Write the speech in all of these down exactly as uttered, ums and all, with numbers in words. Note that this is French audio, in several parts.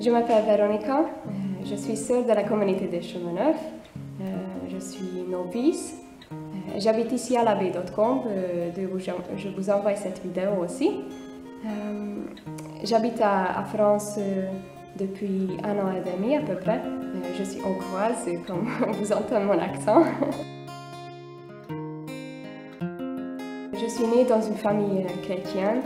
Je m'appelle Véronica, euh, je suis sœur de la communauté des Chemins Neufs, euh, je suis novice, euh, j'habite ici à la baie d'Hautecombe, euh, je vous envoie cette vidéo aussi. Euh, j'habite à, à France euh, depuis un an et demi à peu près, euh, je suis hongroise comme vous entendez mon accent. Je suis née dans une famille chrétienne.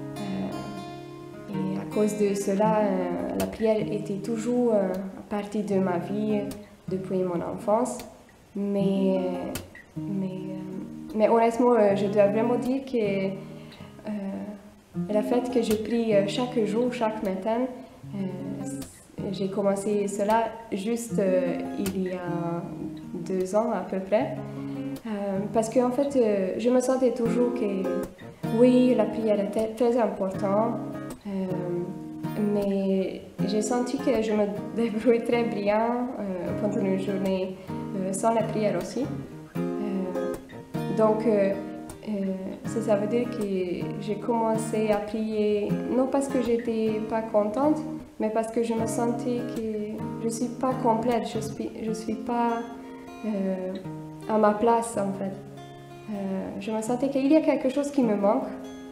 Et à cause de cela, euh, la prière était toujours euh, partie de ma vie depuis mon enfance. Mais, mais, euh, mais honnêtement, euh, je dois vraiment dire que euh, le fait que je prie chaque jour, chaque matin, euh, j'ai commencé cela juste euh, il y a deux ans à peu près. Euh, parce qu'en en fait, euh, je me sentais toujours que oui, la prière était très importante. Euh, mais j'ai senti que je me débrouille très bien euh, pendant une journée euh, sans la prière aussi. Euh, donc, euh, euh, ça, ça veut dire que j'ai commencé à prier, non parce que j'étais pas contente, mais parce que je me sentais que je suis pas complète, je suis, je suis pas euh, à ma place en fait. Euh, je me sentais qu'il y a quelque chose qui me manque.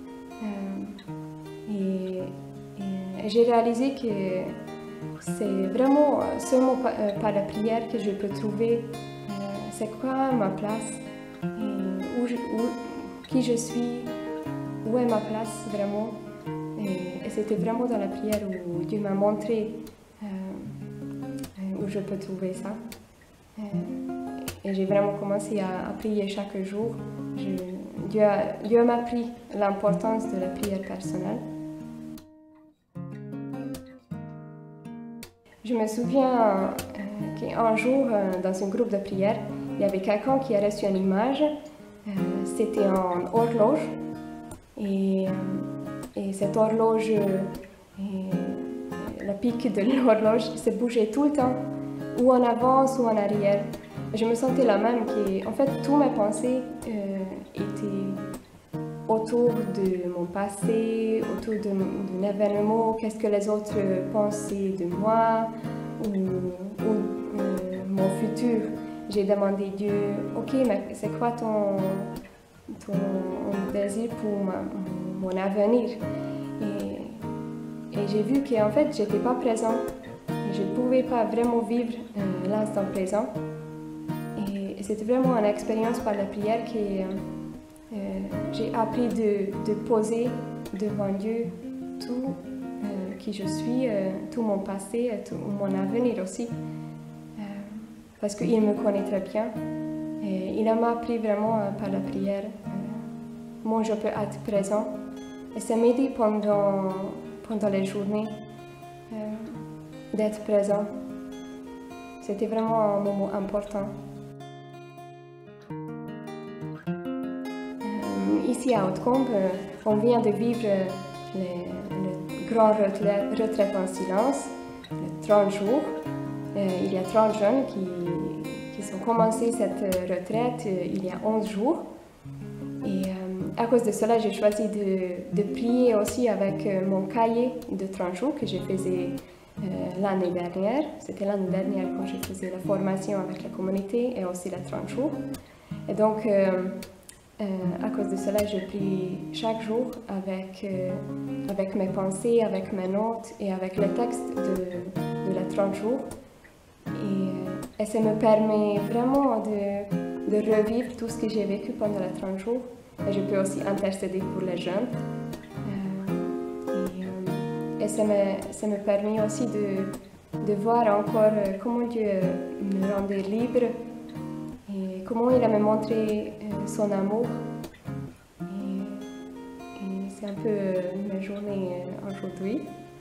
Et, et j'ai réalisé que c'est vraiment seulement par, euh, par la prière que je peux trouver euh, c'est quoi ma place, et où, je, où qui je suis, où est ma place vraiment. Et, et c'était vraiment dans la prière où Dieu m'a montré euh, où je peux trouver ça. Euh, et j'ai vraiment commencé à, à prier chaque jour. Je, Dieu, a, Dieu m'a appris l'importance de la prière personnelle. Je me souviens euh, qu'un jour, euh, dans un groupe de prière, il y avait quelqu'un qui a reçu une image. Euh, C'était une horloge. Et, euh, et cette horloge, et, la pique de l'horloge se bougeait tout le temps, ou en avance ou en arrière. Je me sentais la même, que, en fait, toutes mes pensées euh, étaient autour de mon passé, autour d'un événement, qu'est-ce que les autres pensaient de moi, ou, ou euh, mon futur. J'ai demandé à Dieu, ok, mais c'est quoi ton, ton désir pour ma, mon avenir? Et, et j'ai vu qu'en fait, je n'étais pas présent. Je ne pouvais pas vraiment vivre euh, l'instant présent. Et c'était vraiment une expérience par la prière que euh, j'ai appris de, de poser devant Dieu tout euh, qui je suis, euh, tout mon passé, tout mon avenir aussi. Euh, parce qu'il me connaît très bien. Et il m'a appris vraiment euh, par la prière euh, comment je peux être présent. Et ça m'aide pendant, pendant les journées euh, d'être présent. C'était vraiment un moment important. Ici à Hautecombe, on vient de vivre les, le grand retraite, retraite en silence, de trente jours. Il y a trente jeunes qui, qui ont commencé cette retraite il y a onze jours. Et à cause de cela, j'ai choisi de, de prier aussi avec mon cahier de trente jours que je faisais l'année dernière. C'était l'année dernière quand je faisais la formation avec la communauté et aussi les trente jours. Et donc, Euh, à cause de cela, je prie chaque jour avec, euh, avec mes pensées, avec mes notes et avec le texte de, de les trente jours. Et, et ça me permet vraiment de, de revivre tout ce que j'ai vécu pendant les trente jours. Et je peux aussi intercéder pour les jeunes. Euh, et euh, et ça, me, ça me permet aussi de, de voir encore comment Dieu me rendait libre. Et comment il a me montré euh, son amour. Et, et c'est un peu euh, ma journée euh, aujourd'hui.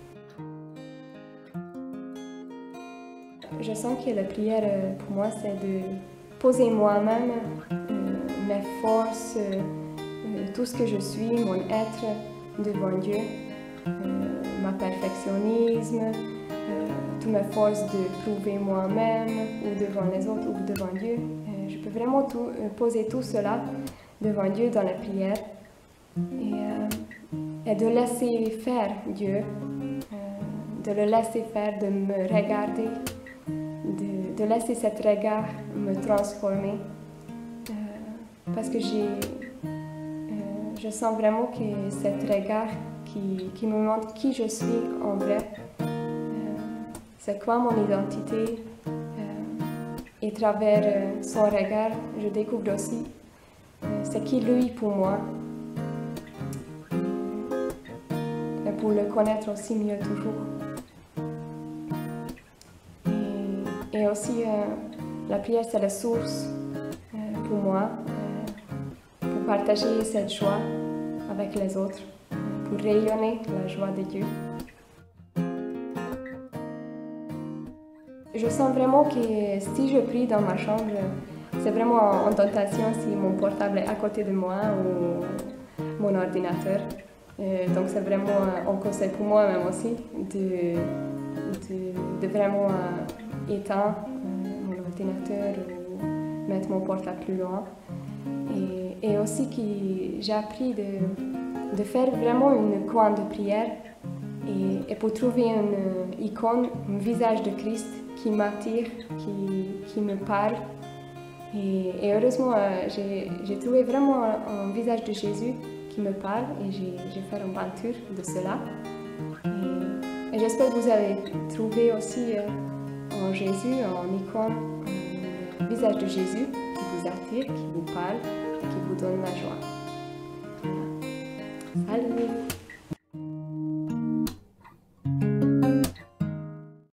Je sens que la prière euh, pour moi c'est de poser moi-même euh, mes forces, euh, tout ce que je suis, mon être devant Dieu, euh, ma perfectionnisme, euh, toutes mes forces de prouver moi-même ou devant les autres ou devant Dieu. Je peux vraiment tout, euh, poser tout cela devant Dieu dans la prière et, euh, et de laisser faire Dieu, euh, de le laisser faire, de me regarder, de, de laisser cet regard me transformer. Euh, parce que j'ai, euh, je sens vraiment que cet regard qui, qui me montre qui je suis en vrai, euh, c'est quoi mon identité. Euh, et à travers euh, son regard, je découvre aussi euh, c'est qui lui pour moi. Et pour le connaître aussi mieux toujours. Et, et aussi, euh, la prière, c'est la source euh, pour moi, euh, pour partager cette joie avec les autres, pour rayonner la joie de Dieu. Je sens vraiment que si je prie dans ma chambre, c'est vraiment en tentation si mon portable est à côté de moi ou mon ordinateur. Euh, donc c'est vraiment un conseil pour moi-même aussi de, de, de vraiment euh, éteindre euh, mon ordinateur ou mettre mon portable plus loin. Et, et aussi que j'ai appris de, de faire vraiment une coin de prière et, et pour trouver une icône, un visage de Christ qui m'attire, qui, qui me parle. Et, et heureusement, euh, j'ai trouvé vraiment un, un visage de Jésus qui me parle et j'ai fait une peinture de cela. Et, et j'espère que vous avez trouvé aussi euh, en Jésus, en icône, un visage de Jésus qui vous attire, qui vous parle et qui vous donne la joie. Salut!